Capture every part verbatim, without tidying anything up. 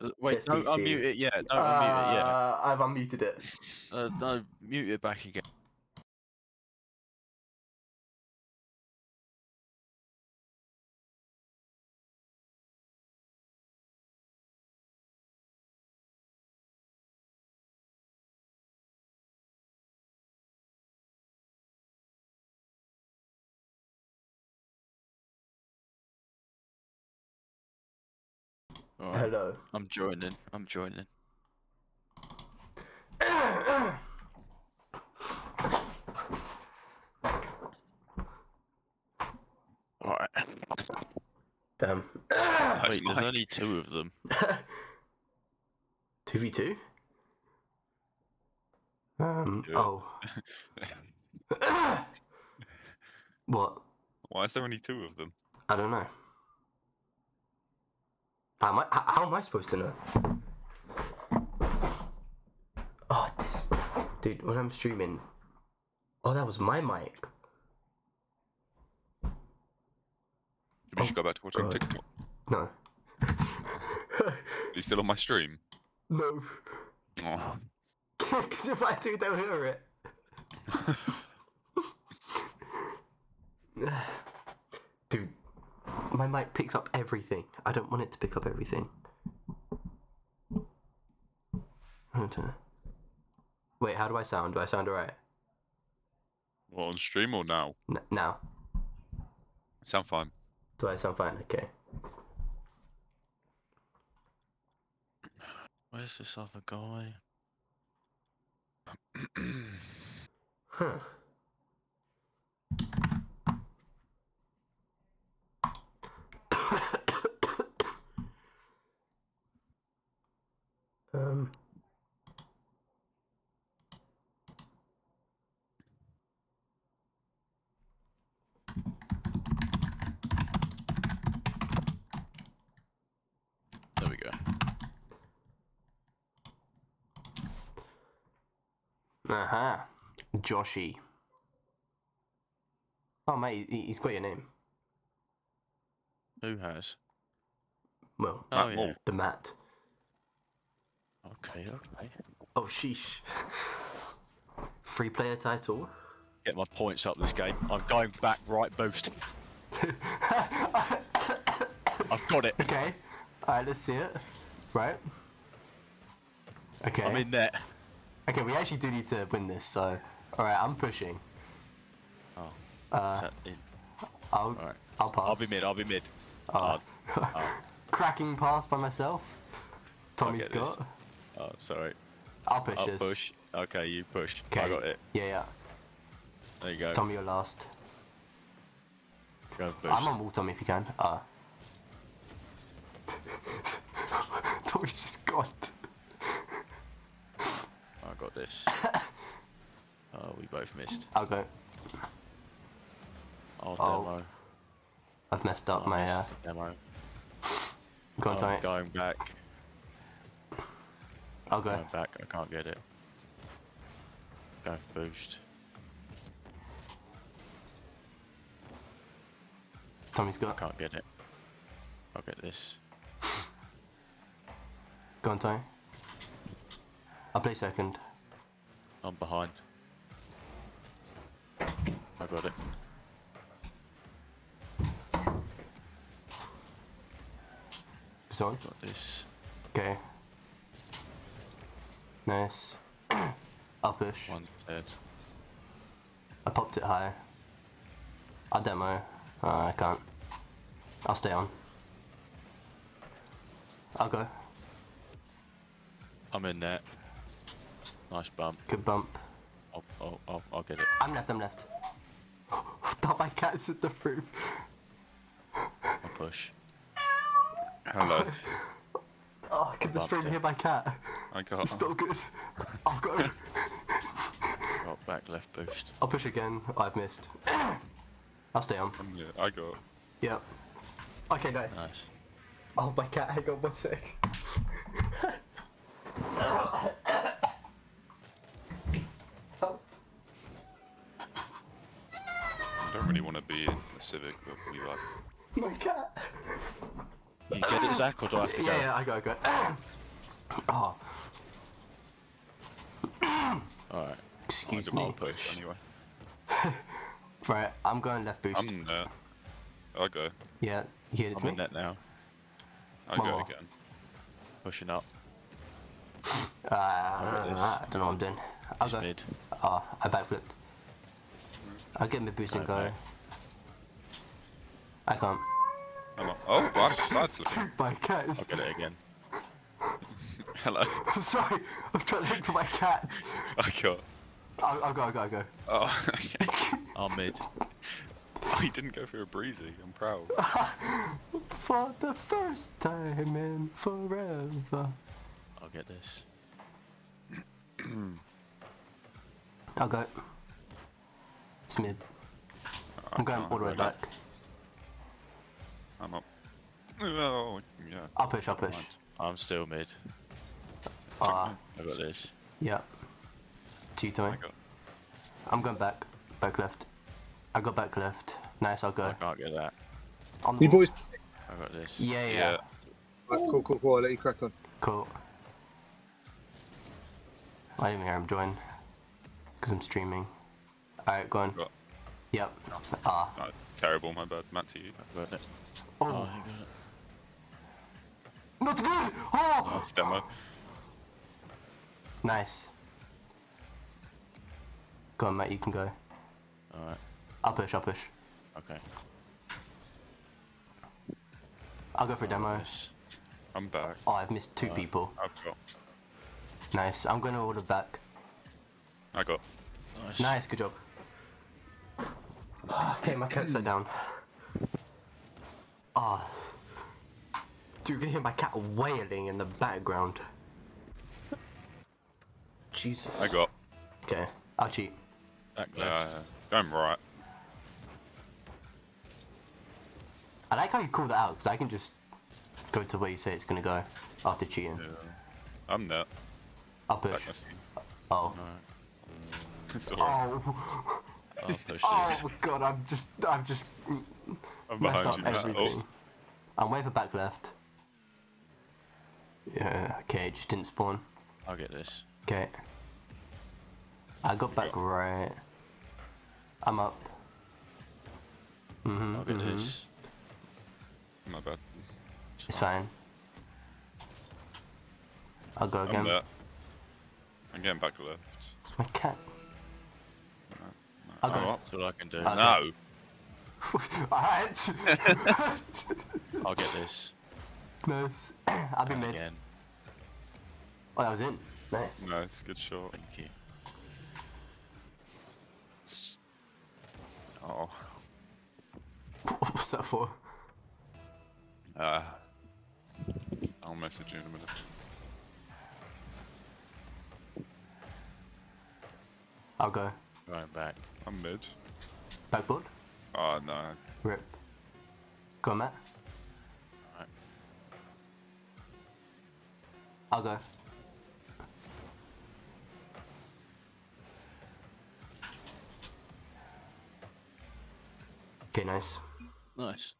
Uh, Wait, H S D C. don't unmute it yet. Don't uh, unmute it yet. I've unmuted it. Uh, no, mute it back again. All right. Hello. I'm joining. I'm joining. Alright. Damn. Wait, there's only two of them. two v two? Um, Good. oh. What? Why is there only two of them? I don't know. How am I, how, how am I supposed to know? Oh, this, dude, when I'm streaming... Oh, that was my mic. Maybe you should go back to watching God. TikTok. No. Are you still on my stream? No. Oh. Because if I do, they'll hear it. Dude, my mic picks up everything. I don't want it to pick up everything. Wait, how do I sound? Do I sound alright? What, on stream or now? N now. Sound fine. Do I sound fine? Okay. Where's this other guy? Huh. um. There we go. Uh-huh. Joshy. Oh, mate, he, he's got your name. Who has? Well, Oh, Matt yeah. Moore. the Matt. Okay, okay. Oh, sheesh. Free player title. Get my points up this game. I'm going back right boost. I've got it. Okay. Alright, let's see it. Right. Okay. I'm in there. Okay, we actually do need to win this, so... Alright, I'm pushing. Oh. Uh, Is that in? I'll, Alright. I'll pass. I'll be mid. I'll be mid. Uh, Oh, oh. Cracking pass by myself. Tommy's get this. got. Oh, sorry. I'll push I'll this. push. Okay, you push. Okay. I got it. Yeah, yeah. There you go. Tommy, you're last. Go boost. I'm on wall, Tommy, if you can. Uh. Tommy's just gone. I got this. Oh, we both missed. I'll go. Oh, Oh, demo. I've messed up I my. Uh, missed the demo. go on, Tommy. I'm going back. I'll go. Going back. I can't get it. Go for boost. Tommy's I got. can't get it. I'll get this. Go on, Tommy. I'll play second. I'm behind. I got it. This on. Got this. Okay. Nice. I'll push. One dead. I popped it high. I'll demo. Uh, I can't. I'll stay on. I'll go. I'm in there. Nice bump. Good bump. I'll, I'll, I'll, I'll get it. I'm left, I'm left. Thought my cat's at the roof. I'll push. Hello. Oh, can the Bumped stream it. hear my cat? I got. It's still good. I'll go. Got back left boost. I'll push again. Oh, I've missed. I'll stay on. Yeah, I got. Yep. Okay, nice. Nice. Oh, my cat, hang on one sec. Helped. I don't really want to be in the Civic, but we like. My cat. You you get it, Zach, or do I have to Yeah, go? yeah, I go, I go. Oh, Alright. excuse I'll me. push anyway. Right, I'm going left boost. I'm there. I'll go. Yeah, you hear it to I'm me? in net now. I'll One go more. again. Pushing up. Uh, Alright, I don't know what I'm doing. I'll It's go. mid. Oh, I backflipped. I'll get mid boost and Don't go. know. I can't. I'm up. Oh, well, I'm side flipping. My I'll cat. get it again. Hello. Sorry, I'm trying to look for my cat. I got. I'll, I'll go, I'll go, I'll go. Oh, okay. I'm mid. Oh, he didn't go for a breezy. I'm proud. For the first time in forever. I'll get this. I'll go. It's mid. I'm going all the way back. I'm up. Oh, yeah. I'll push, I'll push. I'm still mid. Ah, I got this. yeah. Two to me. I got. I'm going back. Back left. I got back left. Nice, I'll I go. can't get that. On the You wall. boys. I got this. Yeah, yeah, Yeah. Right, cool, cool, cool. I'll let you crack on. Cool. I didn't even hear him join. Because I'm streaming. Alright, go on. Got. Yep. Ah. Oh, it's terrible. My bad. Matt to you. I got it. Oh. Oh, I got it. Not good! Oh! Nice demo. Nice. Go on, Matt, you can go. Alright. I'll push, I'll push. Okay. I'll go for a demo. This. I'm back. Oh, I've missed two people. I've got. Nice. I'm going to order back. I got. Nice. Nice, good job. Okay, my cat sat down. Ah. Dude, you can hear my cat wailing in the background. Jesus. I got. Okay, I'll cheat. Back Uh, left. going right. I like how you call that out, because I can just go to where you say it's going to go after cheating. Yeah. I'm there. I'll push. Back next to you. Oh. Alright. It's alright. Oh. I'll push this. Oh god, I'm just, I'm just I'm messed behind up you, Matt. everything. Oh, I'm way for back left. Yeah, okay, it just didn't spawn. I'll get this. Okay. I got back right. I'm up. Mm-hmm, I'll get mm-hmm. this. my bad. It's fine. I'll go I'm again. there. I'm getting back left. It's my cat. No, I'll no. go. I'm up. That's all I can do. Okay. No. Alright. I'll get this. Nice. I'll be And mid. again. Oh, that was in. Nice. Nice. Good shot. Thank you. Oh. What's that for? Uh, I'll message you in a minute. I'll go. Going back. I'm mid. Backboard? Oh no. Rip. Go on, Matt. Alright. I'll go. Okay, nice. Nice.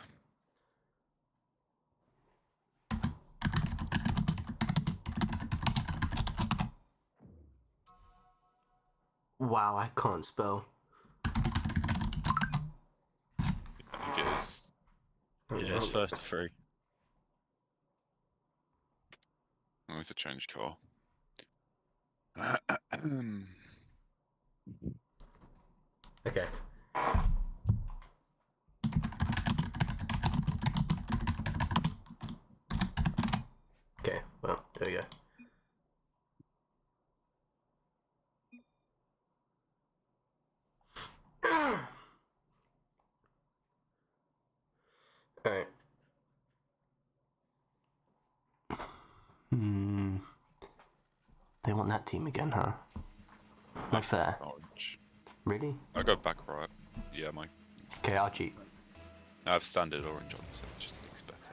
Wow, I can't spell. I think it is. Yeah, it's first to three. Oh, it's a change car. Okay. Okay, well, there we go. Alright. Hmm. They want that team again, huh? Not fair. Orange. Really? I go back right. Yeah, Mike. Okay, I'll cheat. I have standard orange on, so it just looks better.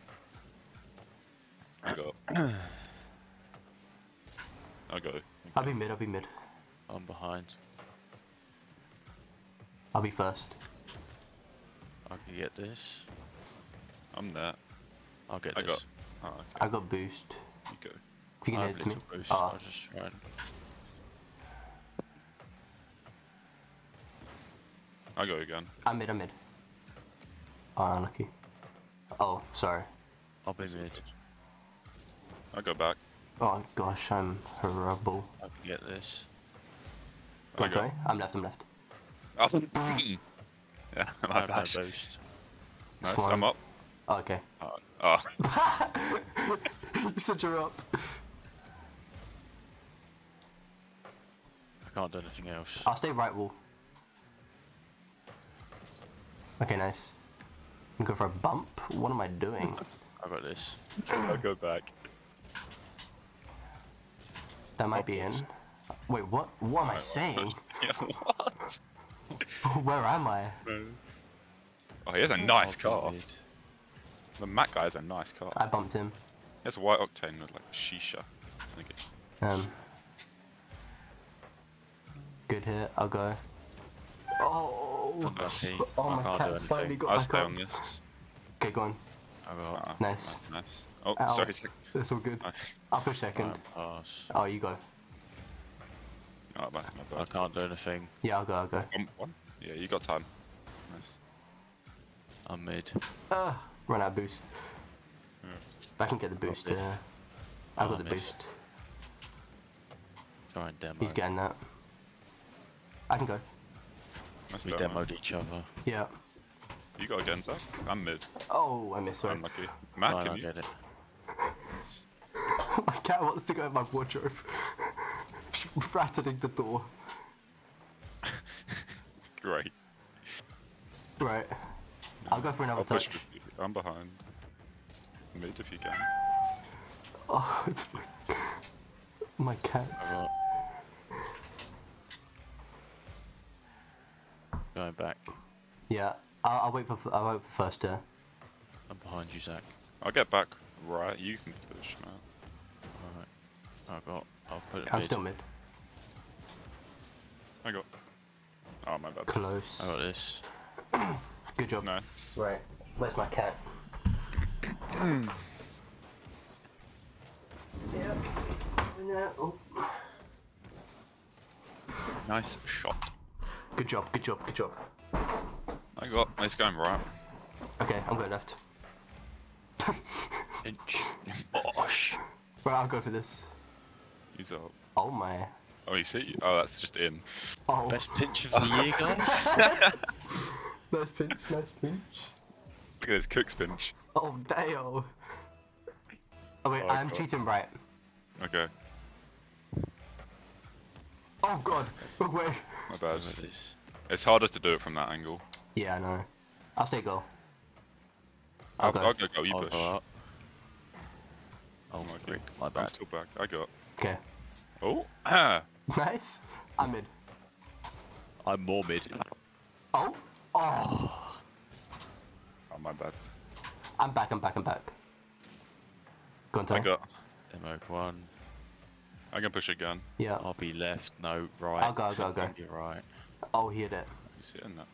I got. I go. I'll be mid, I'll be mid. I'm behind. I'll be first. I can get this. I'm there. I'll get I this. got. Oh, okay. I got boost. You go. If you I can have hit me. little boost. Oh, I'll just try and... I go again. I'm mid, I'm mid. Oh, unlucky. Oh, sorry. I'll be It's all mid. good. I go back. Oh gosh, I'm horrible. I can get this. Go I on, go. sorry. I'm left, I'm left. Oh, yeah, I my have no bad. boost. Nice, One. I'm up. Oh, okay. Oh, oh. You said you're up. I can't do anything else. I'll stay right wall. Okay, nice. I'm going for a bump? What am I doing? I got this. I'll go back. That might be in. Wait, what? What am I saying? Yeah, what? Where am I? Oh, he has a nice I'll be car. mid. The Mac guy has a nice car. I bumped him. He has a white octane with like a shisha. I think it's Um. Good hit. I'll go. Oh. Unlucky. Oh, I my can't cat's do finally anything. got I'll back stay up. on this. Okay, go on. I got... Ah, Nice. Nice. Oh, Ow. sorry. Sec- It's all good. nice. I'll push second. Fine, pass. Oh, you go. Oh, my, my I bad. can't do anything. Yeah, I'll go, I'll go. Um, one? Yeah, you got time. Nice. I'm mid. Uh, run out of boost. Yeah. I can get the boost, mid. yeah. I Oh, got the I missed. boost. Try and demo. He's getting that. I can go. Nice We demo. demoed each other. Yeah. You go again, Zach? I'm mid. Oh, I missed, sorry. Unlucky. Mac, Try and can I'll you? get it. My cat wants to go in my wardrobe. She's rattling the door. Great. Right. I'll go for another I'll push touch. with you. I'm behind. Mid if you can. Oh, it's my, my cat. I got... Going back. Yeah. I'll, I'll wait for I'll wait for first. Uh, I'm behind you, Zach. I'll get back right. You can push now. Alright. I got... I'll put it I'm mid. still mid. I got. Oh, my bad. Close. I got this. Good job. Nice. Right. Where's my cat? Yep. Oh. Nice shot. Good job. Good job. Good job. I got. It's going right. Okay, I'm going left. Inch. Bosh. Right, I'll go for this. He's up. Oh my. Oh, he's hit you. Oh, that's just in. Oh. Best pinch of the year, guys. Nice pinch. Nice pinch. Look at this cook's pinch. Oh damn. Oh wait, Oh, I'm God. cheating right. Okay. Oh god. Wrong way. My bad. What's this? It's harder to do it from that angle. Yeah, I know. I'll stay goal. I'll I'll, go. I'll go go. You I'll push. go up. Oh, my frick, God. my I'm bad. still back. I got. Okay. Oh. Ah. Nice. I'm mid. I'm more mid. Oh. Oh. Oh, my bad. I'm back. I'm back. I'm back. Go on, I Tony. got. Demo one. I can push again. Yeah. I'll be left. No, right. I'll go, I'll go, I'll go. You're right. Oh, he hit it. He's hitting that.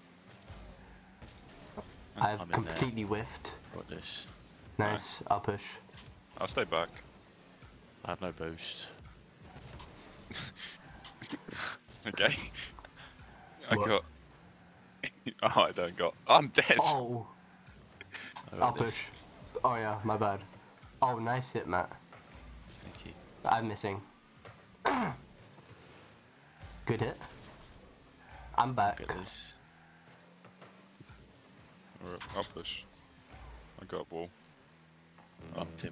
I've I'm in there. completely whiffed. Got this. Nice. I'll push. I'll stay back. I have no boost. Okay. I What? got. Oh, I don't got. I'm dead. Oh. I got I'll this. push. Oh yeah, my bad. Oh, nice hit, Matt. Thank you. I'm missing. Good hit. I'm back. Look at this. Alright, I'll push. I got a ball. Up him.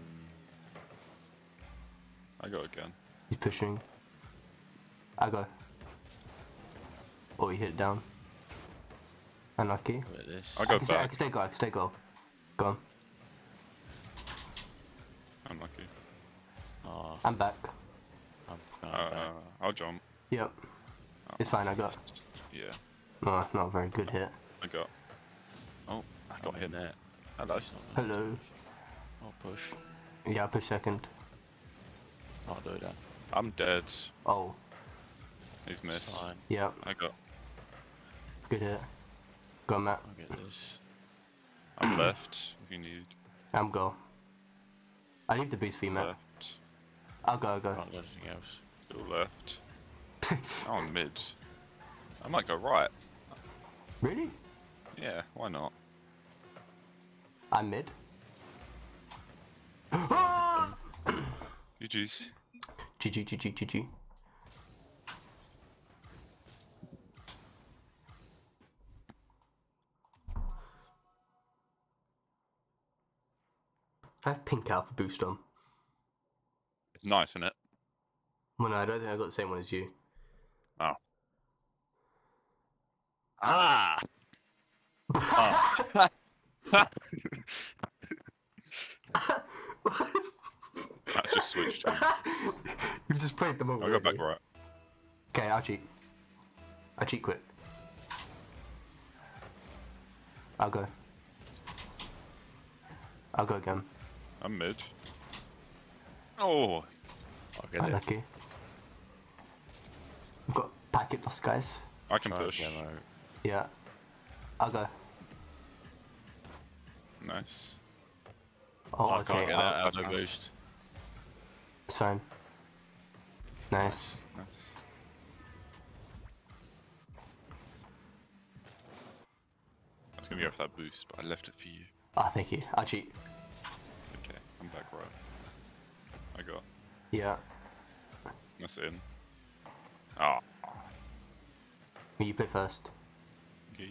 I got again. He's pushing. I go. Oh, he hit it down. Unlucky. Look at this. I I go can, stay, I back. can stay go. I can stay go. Go on. I'm lucky. Oh, I'm back. I'm going Uh, back. I'll jump. Yep. Oh, It's fine. I got. Yeah, No, not a very good hit. I got. Oh, I got I'm hit. in there. Hello. It's not me. Hello. I'll push. Yeah, I'll push second. I'll do that. I'm dead. Oh, He's It's missed. fine. yep. I got. Good hit. Go on, Matt. I'll get this. I'm left. If you need. I'm go. I leave the boost for you, Matt. Left. I'll go, I'll go. Can't do anything else. Still left. Now I'm mid. I might go right. Really? Yeah, why not? I'm mid. G G's. G G, G G, G G. I have pink alpha boost on. It's nice, isn't it? Well, no, I don't think I got the same one as you. Oh. Ah! oh. That's just switched. You've just played them all. I'll go back right. Okay, I'll cheat. I'll cheat quick. I'll go. I'll go again. I'm mid. Oh! I'll get it. Unlucky. We've got packet loss, guys. I can Try push. yellow. Yeah. I'll go. Nice. Oh, I okay. can't get I'll- that out of the I'll- boost. It's fine. Nice. Nice. I was gonna go for that boost, but I left it for you. Ah, thank you. I'll cheat. Okay, I'm back right. I got. Yeah. That's in. Ah. You play first. Okay.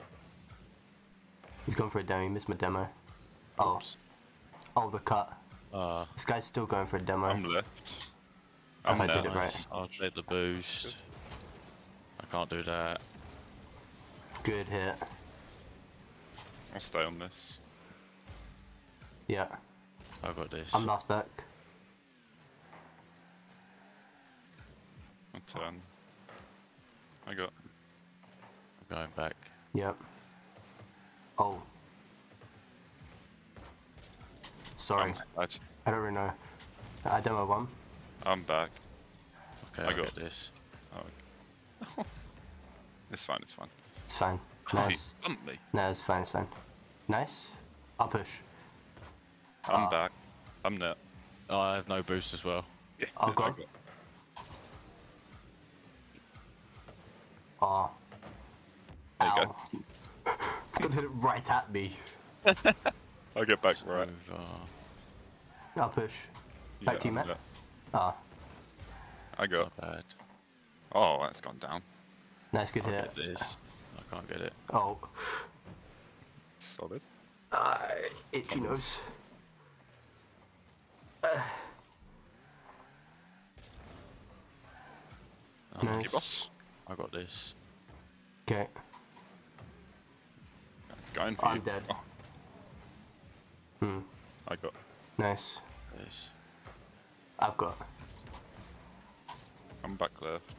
He's going for a demo. He missed my demo. Oh. Oops. Oh, the cut. Uh, This guy's still going for a demo. I'm left. If I'm I did down. it right. I'll take the boost. I can't do that. Good hit. I'll stay on this. Yeah. I got this. I'm last back. I'll turn. I got. I'm going back. Yep. Oh. Sorry. I'm, I don't really know. I demo one. I'm back. Okay, I I got- got this. Oh. It's fine, it's fine. It's fine. Oh, Nice. he bumped me. No, it's fine, it's fine. Nice. I'll push. I'm Ah. back. I'm net. Oh, I have no boost as well. Yeah, I'll I go. got. Ah. There you Ow. Gonna hit it right at me. I'll get back So, right. uh, I'll push. Back to you, I'm Matt. net. Ah. I got. not bad. Oh, that's gone down. Nice, good I'll hit. get this. I can't get it. Oh. Solid. Ah, itchy nose. Oh, Nice. Okay, boss. I got this. Okay. Going for I'm you. dead. Oh, Hmm. I got. Nice. This. I've got. I'm back left.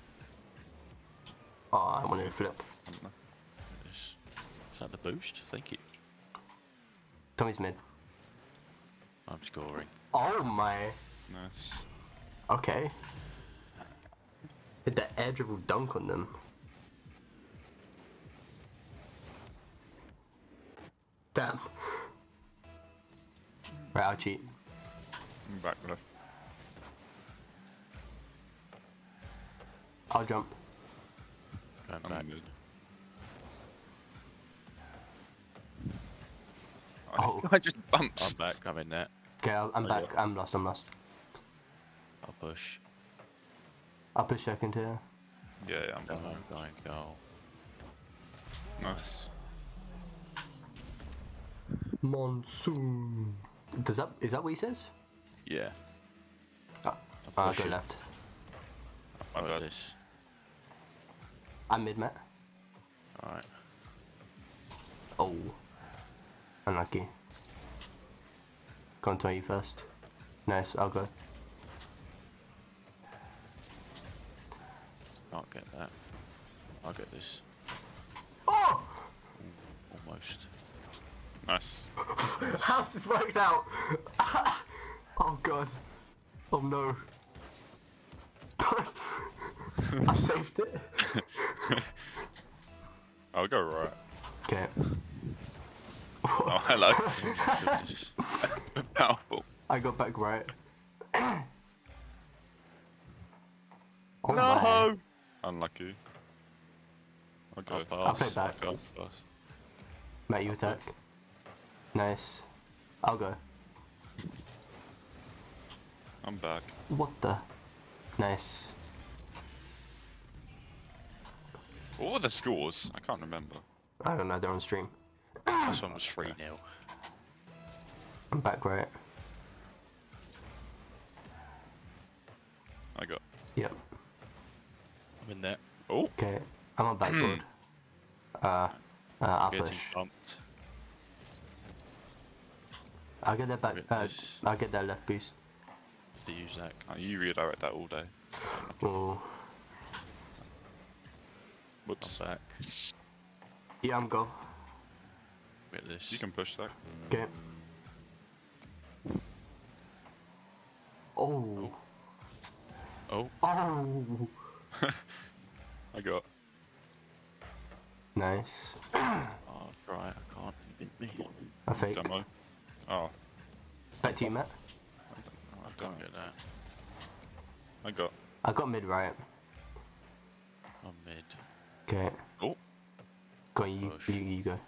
Oh, I wanted to flip. I'm This. Is that the boost? Thank you. Tommy's mid. I'm scoring. Oh my. Nice. Okay. Hit that air dribble dunk on them. Damn. Right, I'll cheat. I'm back left. I'll jump. Going I'm back. mid. Oh. I just bumps. I'm back. I'm in there. Okay, I'll, I'm Oh, back. yeah. I'm lost, I'm lost. I'll push. I'll push second here. Yeah, yeah, I'm Go, back. going, goal. Nice. Monsoon. Does that, is that what he says? Yeah. Oh, I'm I'll go pushing. left. My I got bad. this. I'm mid, Matt. Alright. Oh. Unlucky. Go on, Tony first. Nice, I'll go. Can't get that. I'll get this. Oh! Almost. Nice. How's this worked out? Oh god. Oh no. I saved it. I'll go right. Okay. Oh, hello. Oh my goodness. Powerful. I got back right. Oh no! my. Unlucky. I'll go. I'll pass. I'll play back. I'll pass. Matt, you attack. Nice. I'll go. I'm back. What the? Nice. What were the scores? I can't remember. I don't know, they're on stream. This one was three nil. I'm back right. I got. Yep. I'm in there. Oh, Okay. I'm on backboard. uh, uh, I'll Getting push. bumped. I'll get that back. Rip Uh, this. I'll get that left boost. To use that. oh, you redirect that all day. Oh. Whoops. I'm back. Yeah, I'm go. Get this. You can push that. Okay. Oh. Oh, Oh. I got. Nice. oh, right. I can't. You beat me. A fake. Demo. Oh, Back to you, Matt. I can't get that. I got. I got mid right. I'm mid. Okay. Oh, Go on, you, Push. you, you go.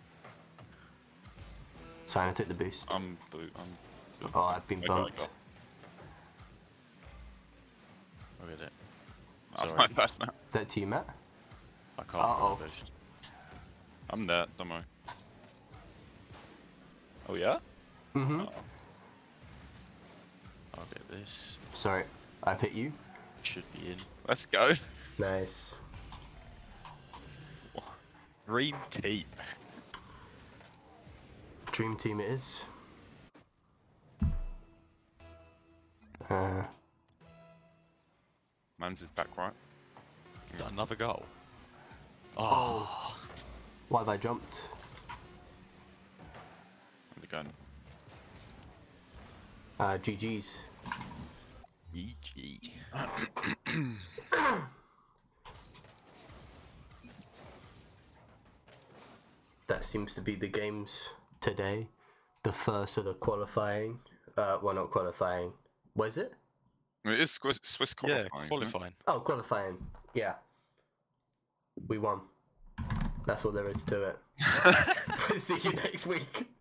It's fine, I took the boost. I'm blue. I'm. Oh, I've been I got, I bumped. got. Look at it. I'm Sorry. my bad now. That to you, Matt. I can't Uh-oh. put a boost. I'm there. Don't worry. Oh yeah. Mm-hmm. Oh. I'll get this. Sorry, I've hit you. Should be in. Let's go. Nice. Green team. Dream team it is. Uh, Man's is back right. Got another goal. Oh. why have I jumped? Where's it going? Uh, G G's. E G. That seems to be the games today. The first of the qualifying. Uh, well, not qualifying. Was it? It is Swiss, Swiss Yeah, qualifying. isn't it? qualifying. Oh, qualifying. Yeah. We won. That's all there is to it. See you next week.